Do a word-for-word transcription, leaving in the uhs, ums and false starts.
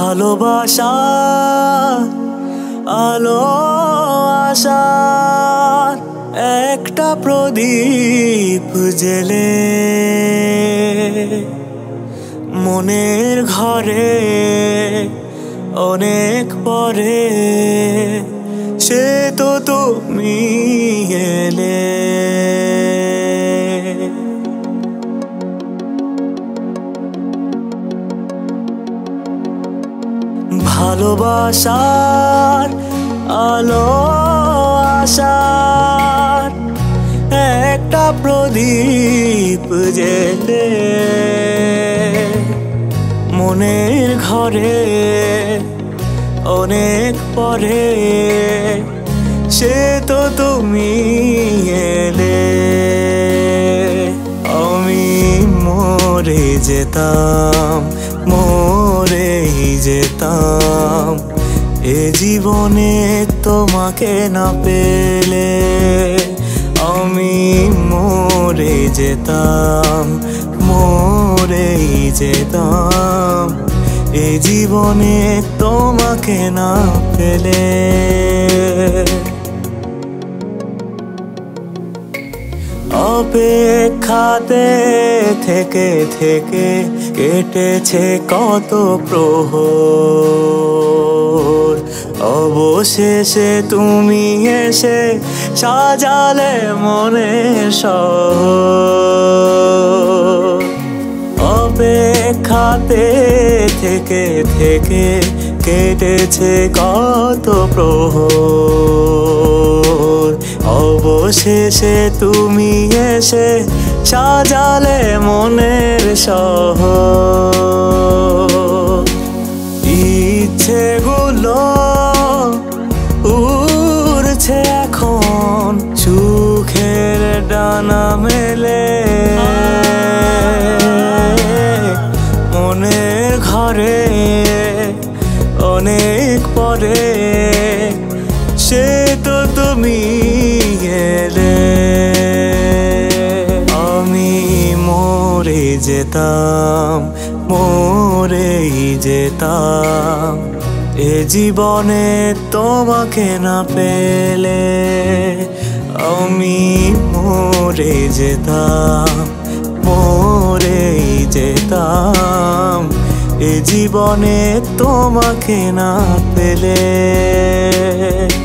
ভালোবাসা আলো আশা একটা প্রদীপ জেলে মনের ঘরে অনেক পরে সে তো তুমি এলে। ভালোবাসার আলো আশার একটা প্রদীপ জেলে মনের ঘরে অনেক পরে সে তো তুমি এলে। আমি মরে যেতাম মরেই যেতাম এ জীবনে তোমাকে না পেলে। আমি মরে যেতাম মরেই যেতাম এ জীবনে তোমাকে না পেলে। অপেক্ষাতে থেকে থেকে কেটেছে কত প্রহর, অবশেষে তুমি এসে সাজালে মনের শহর। অপেক্ষাতে থেকে থেকে কেটেছে কত প্রহর, অবশেষে তুমি এসে সাজালে মনের শহর। ইচ্ছেগুলো উড়ছে এখন সুখের ডানা মেলে, মনের ঘরে অনেক পরে সে তো তুমি এলে। আমি মরে যেতাম মরেই যেতাম এ জীবনে তোমাকে না পেলে। আমি মরে যেতাম মরেই যেতাম এ জীবনে তোমাকে না পেলে।